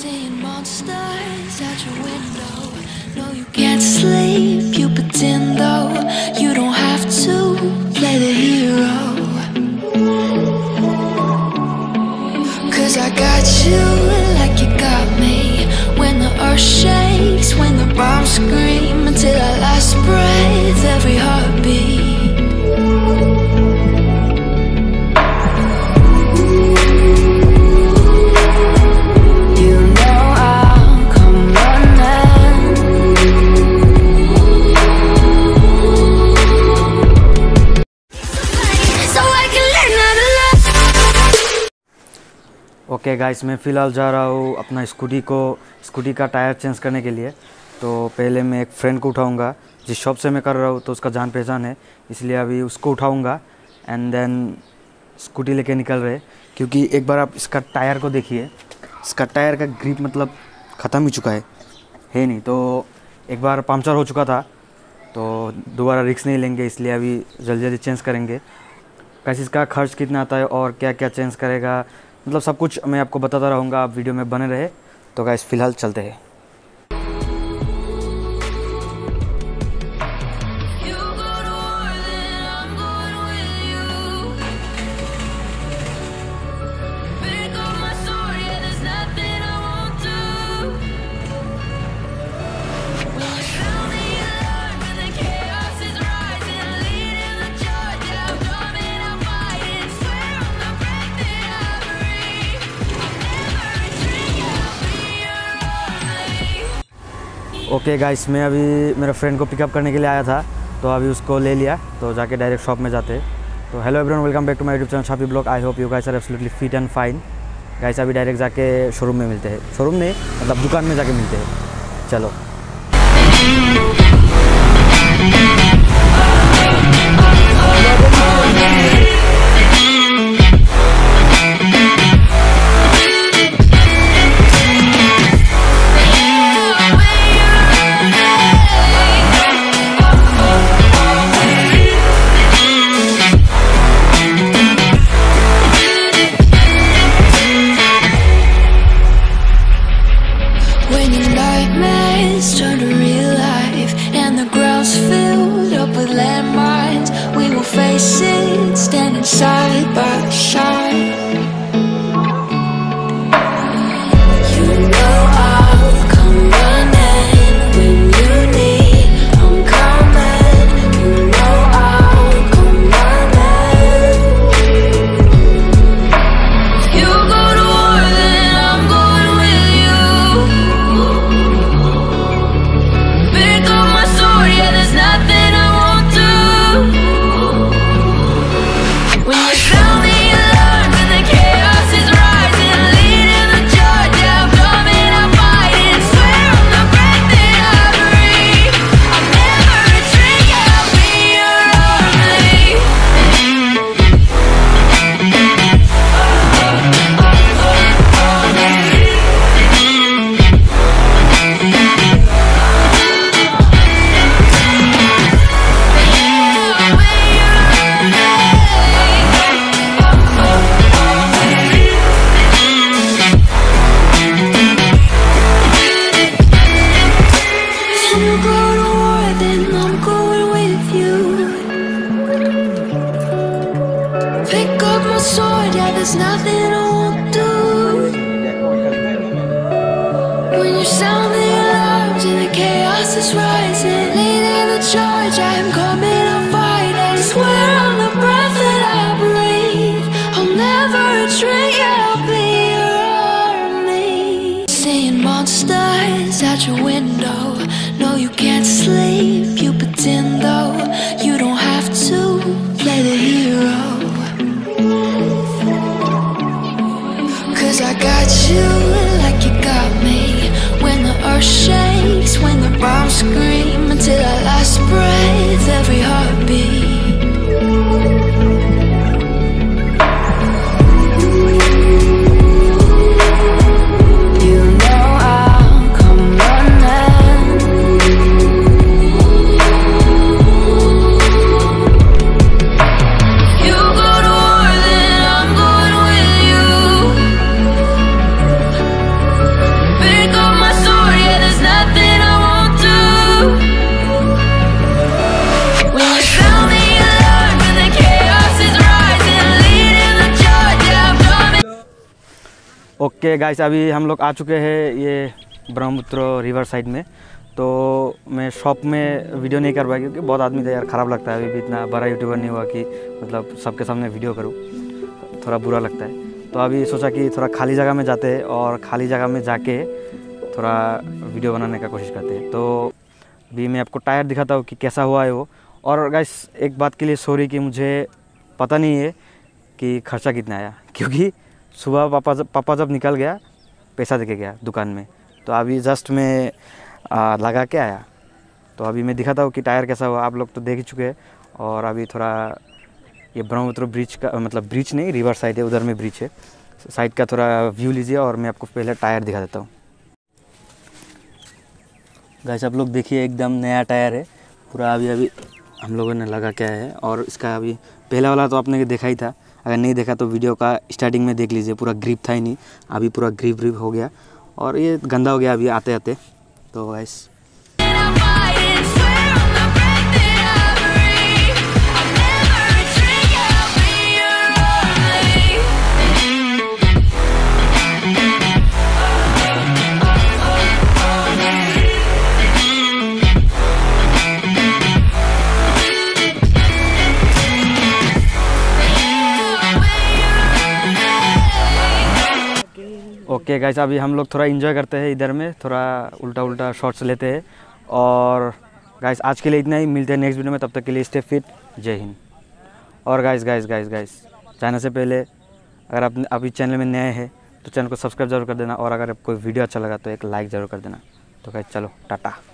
Seeing monsters out your window. No, you can't sleep, you pretend though. You don't have to play the hero. 'Cause I got you like you got me. When the earth shakes, when the bombs scream, until our last breath, every heartbeat. Okay guys, मैं फ़िलहाल जा रहा हूँ अपना scooty का tyre change करने के लिए। तो पहले मैं एक फ्रेंड को उठाऊँगा जिस शॉप से मैं कर रहा हूँ, तो उसका जान पहचान है, इसलिए अभी उसको उठाऊँगा एंड देन स्कूटी लेके निकल रहे। क्योंकि एक बार आप इसका टायर को देखिए, इसका टायर का ग्रिप मतलब ख़त्म ही चुका है नहीं। तो एक बार पंचर हो चुका था, तो दोबारा रिस्क नहीं लेंगे, इसलिए अभी जल्दी चेंज करेंगे। कैसे इसका खर्च कितना आता है और क्या क्या चेंज करेगा, मतलब सब कुछ मैं आपको बताता रहूँगा, आप वीडियो में बने रहे। तो गाइस फ़िलहाल चलते हैं। ओके गाइस, मैं अभी मेरे फ्रेंड को पिकअप करने के लिए आया था, तो अभी उसको ले लिया, तो जाके डायरेक्ट शॉप में जाते हैं। तो hello everyone, welcome back to my YouTube channel छापी blog. I hope you guys are absolutely fit and fine. Guys अभी डायरेक्ट जाके शोरूम में मिलते हैं, शोरूम नहीं मतलब दुकान में जाके मिलते हैं। चलो। Turn to real life, and the ground's filled up with landmines. We will face it, standing side by side. You know I'll come running when you need. I'm coming. You know I'll come running. If you go to war, then I'm going with you. There's nothing I won't do. When you sound the alarm and the chaos is rising, leading the charge, yeah, I'm coming, I'm fighting. Swear on the breath that I breathe, I'll never retreat, yeah, I'll be your army. Pick up my sword, yeah, there's nothing I won't do. When you sound the alarms and the chaos is rising, leading the charge, I'm coming, I'm fighting. Swear on the breath that I breathe, I'll never retreat, yeah, I'll be your army. Seeing monsters out your window. No, you can't sleep, you pretend though. You don't have to play the hero. 'Cause I got you like you got me. When the earth shakes, when the bombs scream, until our last breath, every heartbeat. Okay guys, अभी हम लोग आ चुके हैं ये Brahmaputra river side में। तो मैं shop में वीडियो नहीं कर पाया क्योंकि बहुत आदमी था यार, ख़राब लगता है। अभी भी इतना बड़ा यूट्यूबर नहीं हुआ कि मतलब सबके सामने वीडियो करूँ, थोड़ा बुरा लगता है। तो अभी सोचा कि थोड़ा खाली जगह में जाते हैं और खाली जगह में जाके थोड़ा वीडियो बनाने का कोशिश करते हैं। तो अभी मैं आपको टायर दिखाता हूँ कि कैसा हुआ है वो। और गाइस एक बात के लिए सॉरी कि मुझे पता नहीं है कि खर्चा कितना आया, क्योंकि सुबह पापा जब निकल गया पैसा देके गया दुकान में, तो अभी जस्ट मैं लगा के आया। तो अभी मैं दिखाता हूँ कि टायर कैसा हुआ। आप लोग तो देख ही चुके हैं। और अभी थोड़ा ये ब्रह्मपुत्र ब्रिज का, मतलब ब्रिज नहीं, रिवर साइड है, उधर में ब्रिज है, साइड का थोड़ा व्यू लीजिए और मैं आपको पहले टायर दिखा देता हूँ। गाइस आप लोग देखिए, एकदम नया टायर है पूरा, अभी हम लोगों ने लगा के आया है। और इसका अभी पहला वाला तो आपने देखा ही था, अगर नहीं देखा तो वीडियो का स्टार्टिंग में देख लीजिए। पूरा ग्रिप था ही नहीं, अभी पूरा ग्रिप हो गया और ये गंदा हो गया अभी आते आते। तो गाइस ओके गाइस, अभी हम लोग थोड़ा एंजॉय करते हैं इधर में, थोड़ा उल्टा शॉट्स लेते हैं। और गाइस आज के लिए इतना ही, मिलते हैं नेक्स्ट वीडियो में, तब तक के लिए स्टे फिट, जय हिंद। और गाइस जाने से पहले अगर आप अभी चैनल में नए हैं तो चैनल को सब्सक्राइब जरूर कर देना। और अगर कोई वीडियो अच्छा लगा तो एक लाइक ज़रूर कर देना। तो गाइस चलो टाटा।